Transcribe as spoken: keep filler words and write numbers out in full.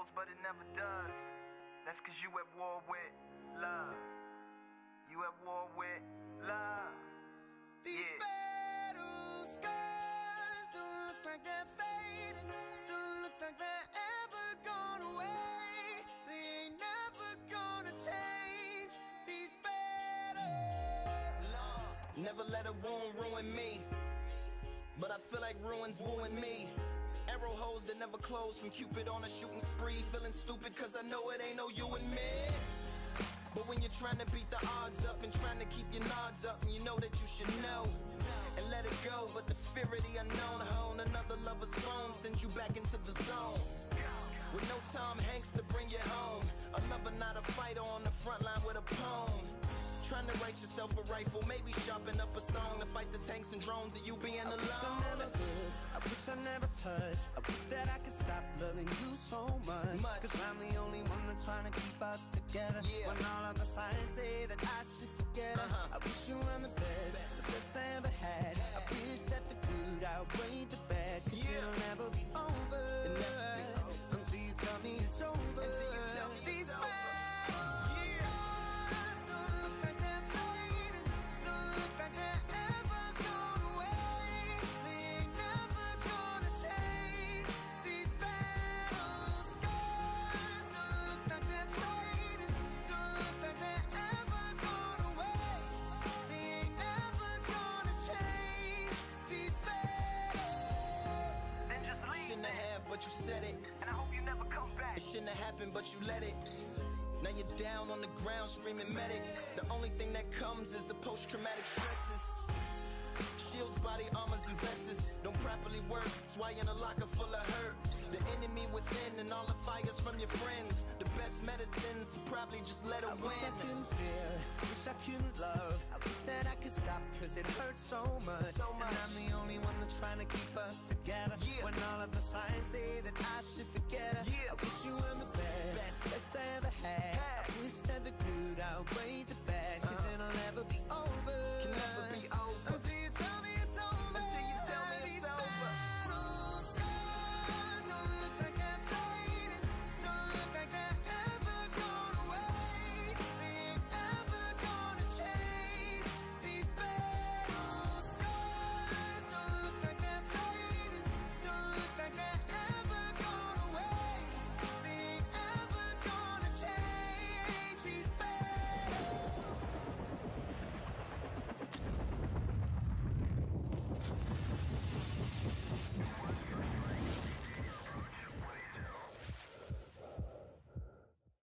goals, but it never does. That's cause you at war with love. You at war with love. These Yeah. battle scars don't look like they're fading, don't look like they're ever gone away. They ain't never gonna change. These battles. Never let a wound ruin me, but I feel like ruins wooing me. Arrow holes that never close from Cupid on a shooting spree. Feeling stupid cause I know it ain't no you and me. But when you're trying to beat the odds up and trying to keep your nods up, and you know that you should know and let it go, but the fear of the unknown, hone another lover's phone sends you back into the zone. With no Tom Hanks to bring you home, a lover not a fighter on the front line with a poem. Trying to write yourself a rifle, maybe sharpen up a song to fight the tanks and drones of you being alone. I wish I never could, I wish I never touched. I wish that I could stop loving you so much, much. Cause I'm the only one that's trying to keep us together. Yeah. When all of the signs say that I should forget her, uh-huh. I wish you were the best, best, the best I ever had. I wish that the good outweighed the bad, cause yeah. it'll never be over, It'll never be over. until you tell me it's over. Until you tell me These it's over. But you said it, and I hope you never come back. It shouldn't have happened, but you let it. Now you're down on the ground screaming medic. The only thing that comes is the post-traumatic stresses. Shields, body armors, and vests don't properly work. That's why you're in a locker full of hurt. The enemy within and all the fires from your friends. The best medicines to probably just let it I win. wish I couldn't feel, wish I couldn't love. I wish that I could stop cause it hurts so much. So much. And I'm the only one that's trying to keep us together. Yeah. When all of the signs say that I should forget her. Yeah. I wish you were the best, Best. best I ever had. Had. I wish that the good outweighed the bad, cause Uh-huh. it'll never be over. Can never be over. Until you tell me